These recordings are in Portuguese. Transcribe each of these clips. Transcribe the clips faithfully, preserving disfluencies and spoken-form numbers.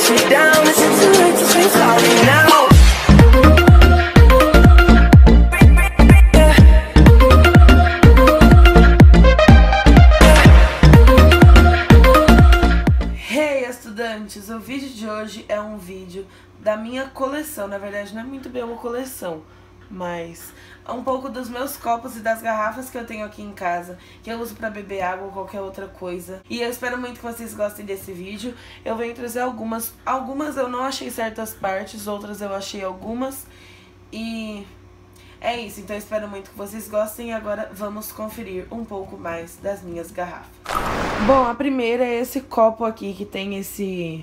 push me down. It's too late to say sorry now. Hey, estudantes! O vídeo de hoje é um vídeo da minha coleção. Na verdade, não é muito bem uma coleção, mas é um pouco dos meus copos e das garrafas que eu tenho aqui em casa, que eu uso pra beber água ou qualquer outra coisa. E eu espero muito que vocês gostem desse vídeo. Eu venho trazer algumas, algumas eu não achei certas partes, outras eu achei algumas. E é isso, então eu espero muito que vocês gostem. E agora vamos conferir um pouco mais das minhas garrafas. Bom, a primeira é esse copo aqui, que tem esse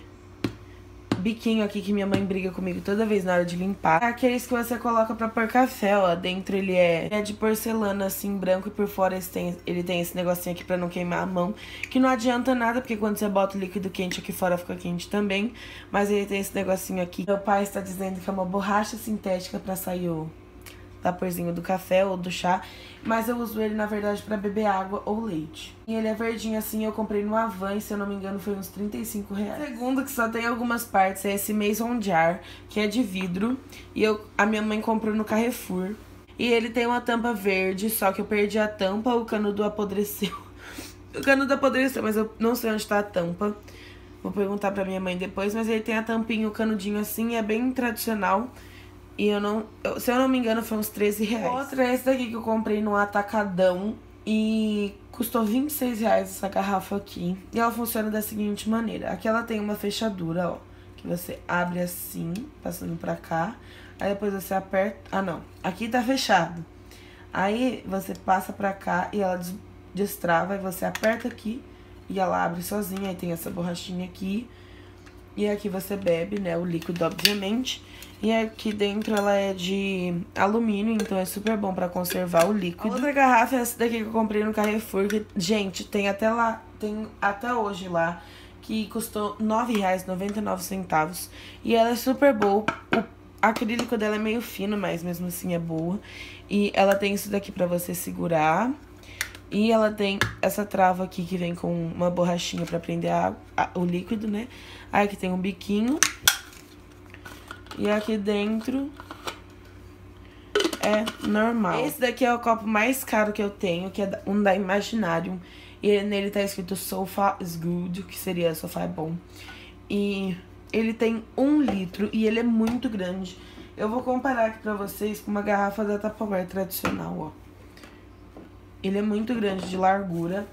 biquinho aqui que minha mãe briga comigo toda vez na hora de limpar. É aqueles que você coloca pra pôr café, ó. Dentro ele é, é de porcelana, assim, branco. E por fora ele tem, ele tem esse negocinho aqui pra não queimar a mão. Que não adianta nada, porque quando você bota o líquido quente aqui fora fica quente também. Mas ele tem esse negocinho aqui. Meu pai está dizendo que é uma borracha sintética pra sair o vaporzinho do café ou do chá, mas eu uso ele na verdade pra beber água ou leite. E ele é verdinho assim, eu comprei no Havan, se eu não me engano foi uns trinta e cinco reais. O segundo, que só tem algumas partes, é esse Mason Jar, que é de vidro, e eu, a minha mãe comprou no Carrefour. E ele tem uma tampa verde, só que eu perdi a tampa, o canudo apodreceu. O canudo apodreceu, mas eu não sei onde tá a tampa. Vou perguntar pra minha mãe depois, mas ele tem a tampinha, o canudinho assim, é bem tradicional. E eu não... Eu, se eu não me engano, foi uns treze reais. Outra é esse daqui que eu comprei no Atacadão. E custou vinte e seis reais essa garrafa aqui. E ela funciona da seguinte maneira. Aqui ela tem uma fechadura, ó. Que você abre assim, passando pra cá. Aí depois você aperta... Ah, não. Aqui tá fechado. Aí você passa pra cá e ela destrava. E você aperta aqui e ela abre sozinha. Aí tem essa borrachinha aqui. E aqui você bebe, né, o líquido, obviamente. E aqui dentro ela é de alumínio, então é super bom pra conservar o líquido. A outra garrafa é essa daqui que eu comprei no Carrefour, que, gente, tem até lá, tem até hoje lá, que custou nove reais e noventa e nove centavos. E ela é super boa, o acrílico dela é meio fino, mas mesmo assim é boa. E ela tem isso daqui pra você segurar. E ela tem essa trava aqui que vem com uma borrachinha pra prender a, a, o líquido, né? Aí aqui tem um biquinho. E aqui dentro é normal. Esse daqui é o copo mais caro que eu tenho, que é um da Imaginarium. E nele tá escrito Sofa is good, que seria sofá é bom. E ele tem um litro e ele é muito grande. Eu vou comparar aqui pra vocês com uma garrafa da Tupperware tradicional, ó. Ele é muito grande de largura.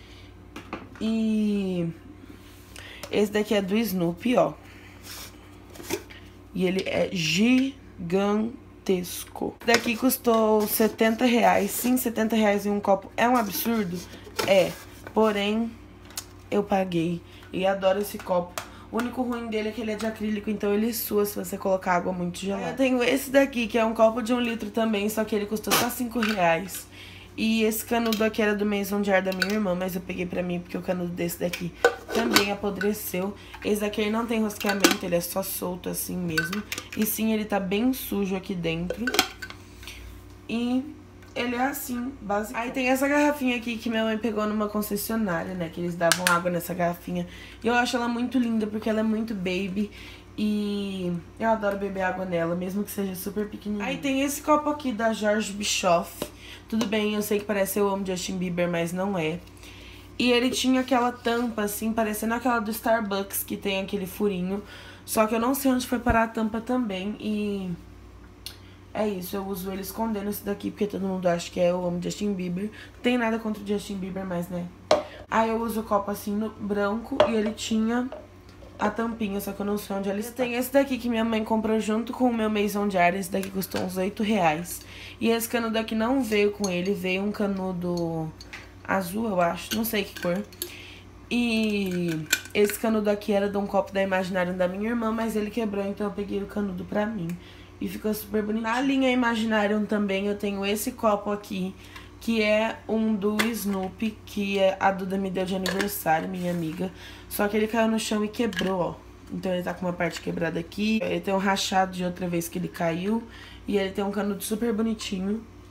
E esse daqui é do Snoopy, ó. E ele é gigantesco. Esse daqui custou setenta reais. Sim, setenta reais em um copo é um absurdo? É. Porém, eu paguei. E adoro esse copo. O único ruim dele é que ele é de acrílico, então ele sua se você colocar água muito gelada. Eu tenho esse daqui, que é um copo de um litro também, só que ele custou só cinco reais. E esse canudo aqui era do Mason Jar da minha irmã, mas eu peguei pra mim porque o canudo desse daqui também apodreceu. Esse daqui ele não tem rosqueamento, ele é só solto assim mesmo. E sim, ele tá bem sujo aqui dentro. E ele é assim, basicamente. Aí tem essa garrafinha aqui que minha mãe pegou numa concessionária, né? Que eles davam água nessa garrafinha. E eu acho ela muito linda porque ela é muito baby. E eu adoro beber água nela, mesmo que seja super pequenininha. Aí tem esse copo aqui da George Bischoff. Tudo bem, eu sei que parece eu amo Justin Bieber, mas não é. E ele tinha aquela tampa, assim, parecendo aquela do Starbucks, que tem aquele furinho. Só que eu não sei onde foi parar a tampa também. E é isso, eu uso ele escondendo esse daqui, porque todo mundo acha que é eu amo Justin Bieber. Não tem nada contra o Justin Bieber, mas né. Aí eu uso o copo assim no branco e ele tinha a tampinha, só que eu não sei onde ela está. Tem esse daqui que minha mãe comprou junto com o meu Mason Jar. Esse daqui custou uns oito reais. E esse canudo aqui não veio com ele, veio um canudo azul, eu acho, não sei que cor. E esse canudo aqui era de um copo da Imaginarium da minha irmã, mas ele quebrou, então eu peguei o canudo pra mim. E ficou super bonito. Na linha Imaginarium também eu tenho esse copo aqui, que é um do Snoopy, que a Duda me deu de aniversário, minha amiga. Só que ele caiu no chão e quebrou, ó. Então ele tá com uma parte quebrada aqui. Ele tem um rachado de outra vez que ele caiu. E ele tem um canudo super bonitinho.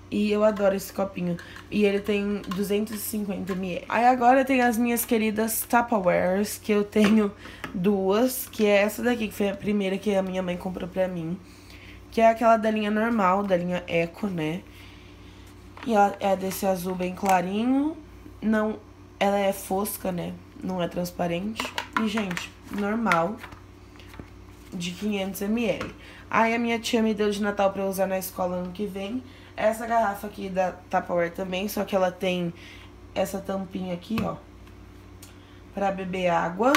E eu adoro esse copinho. E ele tem duzentos e cinquenta mililitros. Aí agora tem as minhas queridas Tupperwares, que eu tenho duas. Que é essa daqui, que foi a primeira que a minha mãe comprou pra mim. Que é aquela da linha normal, da linha Eco, né? E ela é desse azul bem clarinho. Não, ela é fosca, né? Não é transparente. E, gente, normal. De quinhentos mililitros. Aí a minha tia me deu de Natal pra eu usar na escola ano que vem. Essa garrafa aqui da Tupperware também, só que ela tem essa tampinha aqui, ó, pra beber água.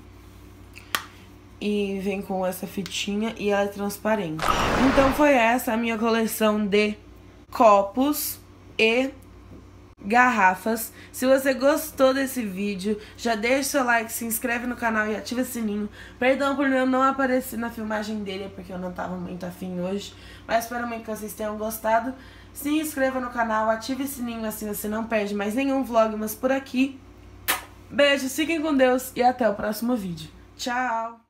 E vem com essa fitinha e ela é transparente. Então foi essa a minha coleção de copos e garrafas. Se você gostou desse vídeo, já deixa seu like, se inscreve no canal e ativa o sininho. Perdão por eu não aparecer na filmagem dele, porque eu não tava muito afim hoje. Mas espero muito que vocês tenham gostado. Se inscreva no canal, ative o sininho, assim você não perde mais nenhum vlog, mas por aqui. Beijos, fiquem com Deus e até o próximo vídeo. Tchau!